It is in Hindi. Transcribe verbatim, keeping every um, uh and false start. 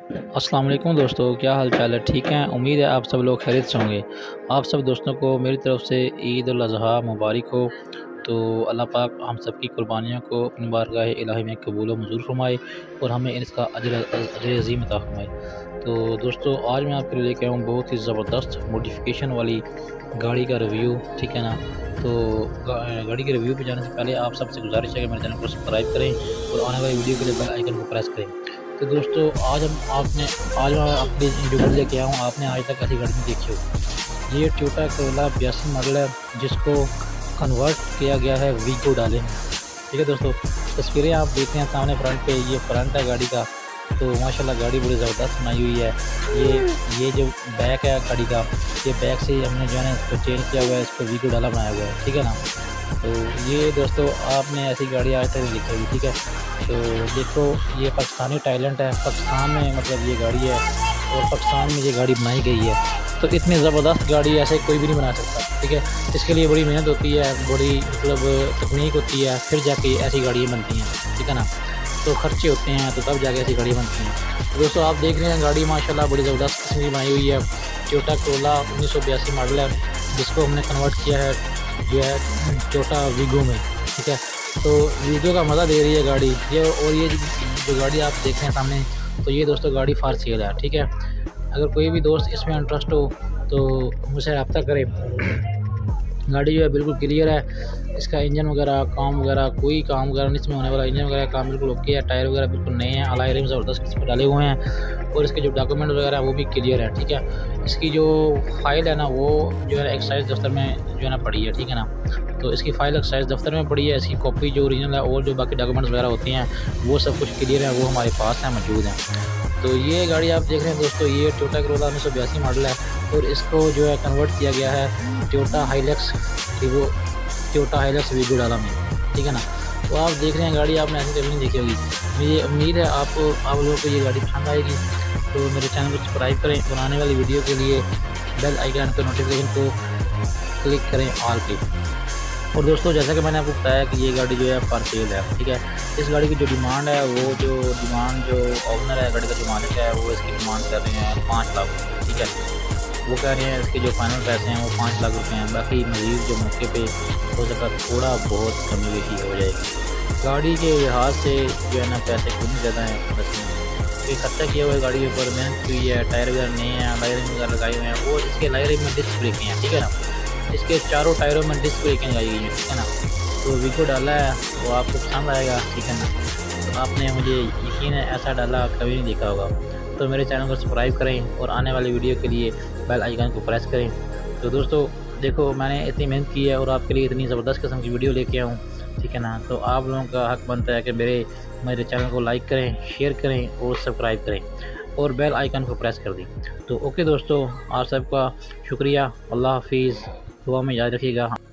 अस्सलाम वालेकुम दोस्तों, क्या हाल चाल है? ठीक हैं। उम्मीद है आप सब लोग खैरियत से होंगे। आप सब दोस्तों को मेरी तरफ़ से ईद उल अज़हा मुबारक हो। तो अल्लाह पाक हम सब की कुर्बानियों को अपनी बारगाह इलाही में कबूल व मंज़ूर फ़रमाए और हमें इसका अजर अजर अज़ीम अता फ़रमाए। तो दोस्तों, आज मैं आपके लिए लेके आया हूँ बहुत ही ज़बरदस्त मॉडिफ़िकेशन वाली गाड़ी का रिव्यू, ठीक है ना। तो गाड़ी के रिव्यू पे जाने से पहले आप सबसे गुज़ारिश है कि मेरे चैनल को सब्सक्राइब करें और आने वाली वीडियो के लिए बेल आइकन को प्रेस करें। तो दोस्तों, आज हम आपने आज मैं आपके जो गाड़ी लेके आया हूँ, आपने आज तक ऐसी गाड़ी नहीं देखी होगी। ये टोयोटा कोरोला बयासी मॉडल है, जिसको कन्वर्ट किया गया है वीगो डाले में। ठीक है दोस्तों, तस्वीरें आप देखते हैं सामने फ्रंट पे, ये फ्रंट है गाड़ी का। तो माशाल्लाह गाड़ी बड़ी ज़बरदस्त बनाई हुई है। ये ये जो बैक है गाड़ी का, ये बैक से हमने जो है ना इसको चेंज किया हुआ है, इसको वीगो डाला बनाया हुआ है, ठीक है ना। तो ये दोस्तों, आपने ऐसी गाड़ी आज तक नहीं देखी होगी, ठीक है। तो देखो, ये पाकिस्तानी टैलेंट है, पाकिस्तान में मतलब ये गाड़ी है और पाकिस्तान में ये गाड़ी बनाई गई है। तो इतनी ज़बरदस्त गाड़ी ऐसे कोई भी नहीं बना सकता, ठीक है। इसके लिए बड़ी मेहनत होती है, बड़ी मतलब तकनीक होती है, फिर जाके ऐसी गाड़ियाँ बनती हैं, ठीक है ना। तो खर्चे होते हैं, तो तब जाके ऐसी गाड़ियाँ बनती हैं। तो दोस्तों, आप देख रहे हैं गाड़ी माशाल्लाह बड़ी ज़बरदस्त किस्म की बनाई हुई है। टोयोटा कोरोला उन्नीस सौ बयासी मॉडल है, जिसको हमने कन्वर्ट किया है जो है टोयोटा वीगो में, ठीक है। तो वीगो का मज़ा दे रही है गाड़ी ये। और ये जो गाड़ी आप देख रहे हैं सामने, तो ये दोस्तों गाड़ी फार सेल है, ठीक है। अगर कोई भी दोस्त इसमें इंटरेस्ट हो तो मुझसे रब्ता करें। गाड़ी जो है बिल्कुल क्लियर है, इसका इंजन वगैरह काम वगैरह कोई काम वगैरह नहीं इसमें होने वाला। इंजन वगैरह काम बिल्कुल ओके है, टायर वगैरह बिल्कुल नए हैं, अलॉय रिम ज़बरदस्त किस्म के डाले हुए हैं और इसके जो डॉक्यूमेंट वगैरह वो भी क्लियर है, ठीक है। इसकी जो फाइल है ना, वो जो है एक्साइज दफ्तर में जो है ना पड़ी है, ठीक है ना। तो इसकी फ़ाइल एक्साइज दफ्तर में पड़ी है, इसकी कॉपी जो ओरिजिनल है और जो बाकी डॉक्यूमेंट्स वगैरह होते हैं वो सब कुछ क्लियर है, वो हमारे पास है, मौजूद हैं। तो ये गाड़ी आप देख रहे हैं दोस्तों, ये टोयोटा कोरोला उन्नीस सौ बयासी मॉडल है और इसको जो है कन्वर्ट किया गया है Toyota Hilux Vigo Toyota Hilux Vigo डाला में, ठीक है ना। तो आप देख रहे हैं गाड़ी आपने ऐसी कभी नहीं देखी होगी। मुझे उम्मीद है आप आप लोगों को ये गाड़ी पसंद आएगी। तो मेरे चैनल को सब्सक्राइब करें और आने वाली वीडियो के लिए बेल आइकन पर नोटिफिकेशन को क्लिक करें ऑल पे। और दोस्तों, जैसा कि मैंने आपको बताया कि ये गाड़ी जो है फॉर सेल है, ठीक है। इस गाड़ी की जो डिमांड है, वो जो डिमांड जो ओनर है गाड़ी का जो मालिक है, वो इसकी डिमांड कर रहे हैं पाँच लाख रुपये, ठीक है। वो कह रहे हैं इसके जो फाइनल पैसे हैं वो पाँच लाख रुपए हैं। बाकी मज़ीद जो मौके पे हो सकता थोड़ा बहुत कमी बेशी हो जाएगी। गाड़ी के लिहाज से जो है ना पैसे कुछ ज़्यादा हैं, बस ये खर्चा किया हुआ है गाड़ी के ऊपर, मेहनत की हुई है, टायर वगैरह नए हैं, लाइरिंग वगैरह लगाए हुए हैं और इसके लाइरिंग में डिस्क ब्रेकें हैं, ठीक है ना। इसके चारों टायरों में डिस्क ब्रेकें लगाई गई हैं, ठीक है ना। तो वीगो डाला है वो आपको पसंद आएगा, ठीक है ना। तो आपने मुझे यकीन है ऐसा डाला कभी नहीं देखा होगा। तो मेरे चैनल को सब्सक्राइब करें और आने वाली वीडियो के लिए बेल आइकन को प्रेस करें। तो दोस्तों देखो, मैंने इतनी मेहनत की है और आपके लिए इतनी ज़बरदस्त किस्म की वीडियो लेके आया हूँ, ठीक है ना। तो आप लोगों का हक बनता है कि मेरे मेरे चैनल को लाइक करें, शेयर करें और सब्सक्राइब करें और बेल आइकन को प्रेस कर दें। तो ओके दोस्तों, आप सबका शुक्रिया। अल्लाह हाफिज़, दुआ में याद रखिएगा।